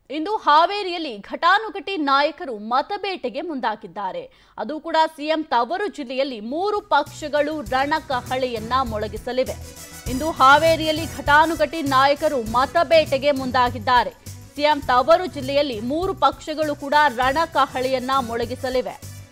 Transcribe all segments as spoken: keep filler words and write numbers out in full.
ಇಂದು ಹಾವೇರಿಯಲ್ಲಿ ಘಟಾನುಘಟಿ ನಾಯಕರು ಮತಬೇಟೆಗೆ ಮುಂದಾಗಿದ್ದಾರೆ. ಅದು ಕೂಡ ಸಿಎಂ ತವರು ಜಿಲ್ಲೆಯಲ್ಲಿ ಮೂರು ಪಕ್ಷಗಳು ರಣಕಹಳೆಯನ್ನ ಮೊಳಗಿಸಲಿವೆ. ಇಂದು ಹಾವೇರಿಯಲ್ಲಿ ಘಟಾನುಘಟಿ ನಾಯಕರು ಮತಬೇಟೆಗೆ ಮುಂದಾಗಿದ್ದಾರೆ. ಸಿಎಂ ತವರು ಜಿಲ್ಲೆಯಲ್ಲಿ ಮೂರು ಪಕ್ಷಗಳು ಕೂಡ ರಣಕಹಳೆಯನ್ನ ಮೊಳಗಿಸಲಿವೆ.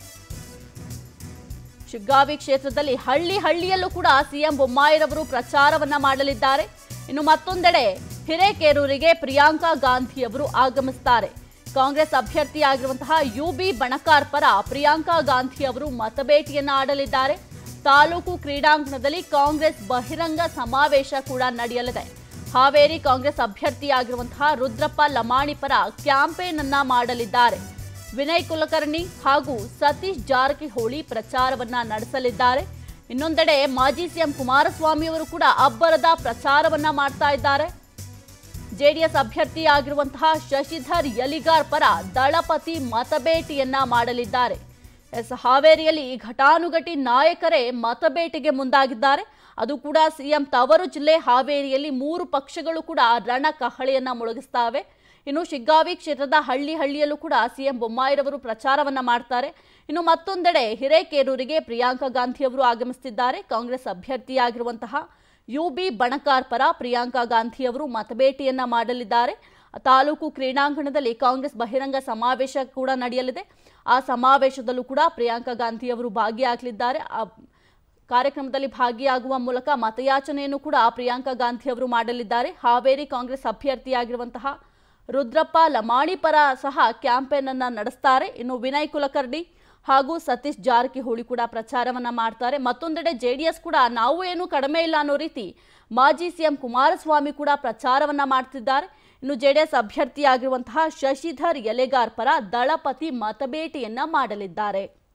ಶಿಗ್ಗಾವಿ ಕ್ಷೇತ್ರದಲ್ಲಿ ಹಳ್ಳಿ ಹಳ್ಳಿಯಲ್ಲೂ ಕೂಡ ಸಿಎಂ ಬೊಮ್ಮಾಯಿರವರು ಪ್ರಚಾರವನ್ನ ಮಾಡಲಿದ್ದಾರೆ. ಇನ್ನು ಮತ್ತೊಂದೆಡೆ ಹಿರೇಕೆರೂರಿಗೆ ಪ್ರಿಯಾಂಕಾ ಗಾಂಧಿ ಅವರು ಆಗಮಿಸುತ್ತಾರೆ. ಕಾಂಗ್ರೆಸ್ ಅಭ್ಯರ್ಥಿಯಾಗಿರುವಂತಹ ಯುಬಿ ಬಣಕಾರ್ ಪರ ಪ್ರಿಯಾಂಕಾ ಗಾಂಧಿ ಅವರು ಮತಬೇಟೆಯನ್ನ ಆಡಲಿದ್ದಾರೆ. ತಾಲೂಕು ಕ್ರೀಡಾಂಗಣದಲ್ಲಿ ಕಾಂಗ್ರೆಸ್ ಬಹಿರಂಗ ಸಮಾವೇಶ ಕೂಡ ನಡೆಯಲಿದೆ. ಹಾವೇರಿ ಕಾಂಗ್ರೆಸ್ ಅಭ್ಯರ್ಥಿಯಾಗಿರುವಂತಹ ರುದ್ರಪ್ಪ ಲಮಾಣಿ ಪರ ಕ್ಯಾಂಪೇನ್ ಅನ್ನ ಮಾಡಲಿದ್ದಾರೆ. ವಿನಯ್ ಕುಲಕರ್ಣಿ ಹಾಗೂ ಸತೀಶ್ ಜಾರಕಿಹೊಳಿ ಪ್ರಚಾರವನ್ನ ನಡೆಸಲಿದ್ದಾರೆ. ಇನ್ನೊಂದೆಡೆ ಮಾಜಿ ಸಿಎಂ ಕುಮಾರಸ್ವಾಮಿ ಅವರು ಕೂಡ ಅಬ್ಬರದ ಪ್ರಚಾರವನ್ನ ಮಾಡ್ತಾ ಇದ್ದಾರೆ. ಜೆಡಿಎಸ್ ಅಭ್ಯರ್ಥಿಯಾಗಿರುವಂತಹ ಶಶಿಧರ್ ಯಲಿಗಾರ್ ಪರ ದಳಪತಿ ಮತಬೇಟೆಯನ್ನ ಮಾಡಲಿದ್ದಾರೆ. ಎಸ್ ಹಾವೇರಿಯಲ್ಲಿ ಘಟಾನುಘಟಿ ನಾಯಕರೇ ಮತಬೇಟೆಗೆ ಮುಂದಾಗಿದ್ದಾರೆ. ಅದು ಕೂಡ ಸಿಎಂ ತವರು ಜಿಲ್ಲೆ ಹಾವೇರಿಯಲ್ಲಿ ಮೂರು ಪಕ್ಷಗಳು ಕೂಡ ರಣಕಹಳೆಯನ್ನ ಮೊಳಗಿಸ್ತಾವೆ. ಇನ್ನು ಶಿಗ್ಗಾವಿ ಕ್ಷೇತ್ರದ ಹಳ್ಳಿ ಹಳ್ಳಿಯಲ್ಲೂ ಕೂಡ ಸಿಎಂ ಬೊಮ್ಮಾಯಿರವರು ಪ್ರಚಾರವನ್ನ ಮಾಡ್ತಾರೆ. ಇನ್ನು ಮತ್ತೊಂದೆಡೆ ಹಿರೇಕೆರೂರಿಗೆ ಪ್ರಿಯಾಂಕಾ ಗಾಂಧಿ ಅವರು ಆಗಮಿಸುತ್ತಿದ್ದಾರೆ. ಕಾಂಗ್ರೆಸ್ ಅಭ್ಯರ್ಥಿಯಾಗಿರುವಂತಹ ಯುಬಿ ಬಣಕಾರ್ ಪರ ಪ್ರಿಯಾಂಕಾ ಗಾಂಧಿ ಅವರು ಮತಬೇಟೆಯನ್ನ ಮಾಡಲಿದ್ದಾರೆ. ತಾಲೂಕು ಕ್ರೀಡಾಂಗಣದಲ್ಲಿ ಕಾಂಗ್ರೆಸ್ ಬಹಿರಂಗ ಸಮಾವೇಶ ಕೂಡ ನಡೆಯಲಿದೆ. ಆ ಸಮಾವೇಶದಲ್ಲೂ ಕೂಡ ಪ್ರಿಯಾಂಕಾ ಗಾಂಧಿ ಅವರು ಭಾಗಿಯಾಗಲಿದ್ದಾರೆ. ಆ ಕಾರ್ಯಕ್ರಮದಲ್ಲಿ ಭಾಗಿಯಾಗುವ ಮೂಲಕ ಮತಯಾಚನೆಯನ್ನು ಕೂಡ ಪ್ರಿಯಾಂಕಾ ಗಾಂಧಿ ಅವರು ಮಾಡಲಿದ್ದಾರೆ. ಹಾವೇರಿ ಕಾಂಗ್ರೆಸ್ ಅಭ್ಯರ್ಥಿಯಾಗಿರುವಂತಹ ರುದ್ರಪ್ಪ ಲಮಾಣಿ ಪರ ಸಹ ಕ್ಯಾಂಪೇನ್ ಅನ್ನ ನಡೆಸ್ತಾರೆ. ಇನ್ನು ವಿನಯ್ ಕುಲಕರ್ಣಿ ಹಾಗೂ ಸತೀಶ್ ಜಾರಕಿಹೊಳಿ ಕೂಡ ಪ್ರಚಾರವನ್ನ ಮಾಡ್ತಾರೆ. ಮತ್ತೊಂದೆಡೆ ಜೆಡಿಎಸ್ ಕೂಡ ನಾವು ಏನು ಕಡಿಮೆ ಇಲ್ಲ ಅನ್ನೋ ರೀತಿ ಮಾಜಿ ಸಿಎಂ ಕುಮಾರಸ್ವಾಮಿ ಕೂಡ ಪ್ರಚಾರವನ್ನ ಮಾಡ್ತಿದ್ದಾರೆ. ಇನ್ನು ಜೆಡಿಎಸ್ ಅಭ್ಯರ್ಥಿಯಾಗಿರುವಂತಹ ಶಶಿಧರ್ ಯಲೆಗಾರ್ ಪರ ದಳಪತಿ ಮತಬೇಟೆಯನ್ನ ಮಾಡಲಿದ್ದಾರೆ.